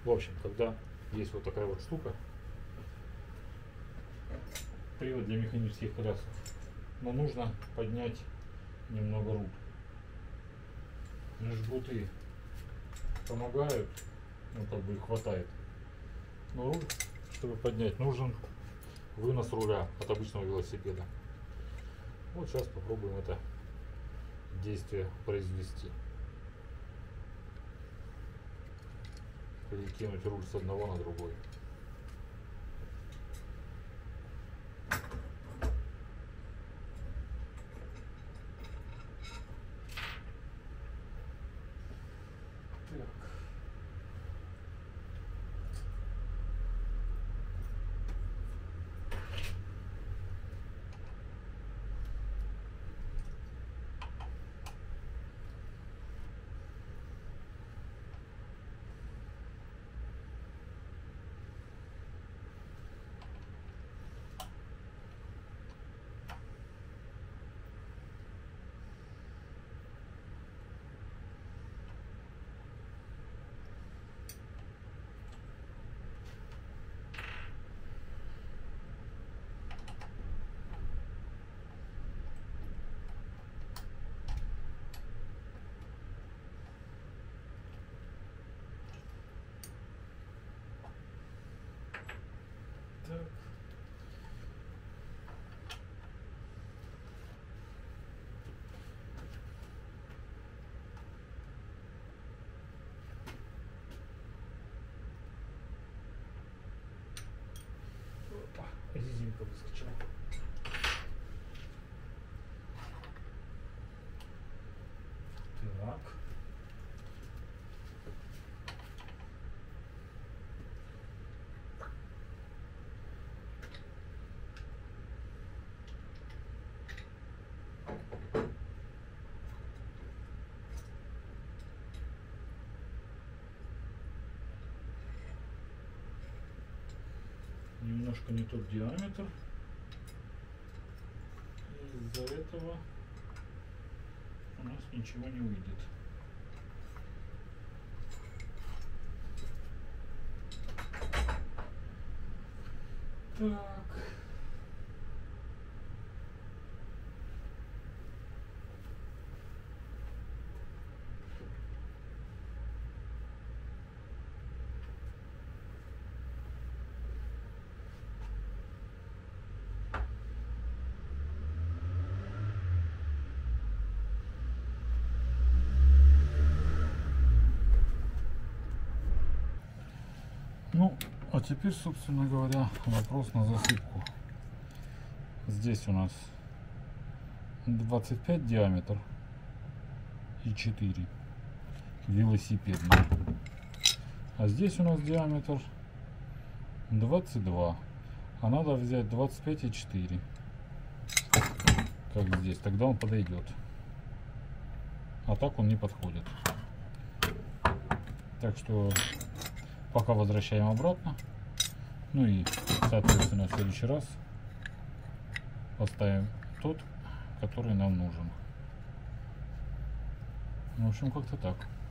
В общем, когда есть вот такая вот штука, привод для механических колясок, но нужно поднять немного руль. Жгуты помогают, ну как бы их хватает. Но руль, чтобы поднять, нужен вынос руля от обычного велосипеда. Вот сейчас попробуем это действие произвести. Перекинуть руль с одного на другой. Так. Опа, резинка выскочила. Так. Немножко не тот диаметр. Из-за этого у нас ничего не выйдет. Так. Ну, а теперь, собственно говоря, вопрос на засыпку. Здесь у нас 25 диаметр и 4 велосипедный. А здесь у нас диаметр 22. А надо взять 25 и 4. Как здесь. Тогда он подойдет. А так он не подходит. Так что пока возвращаем обратно. Ну и, соответственно, в следующий раз поставим тот, который нам нужен. В общем, как-то так.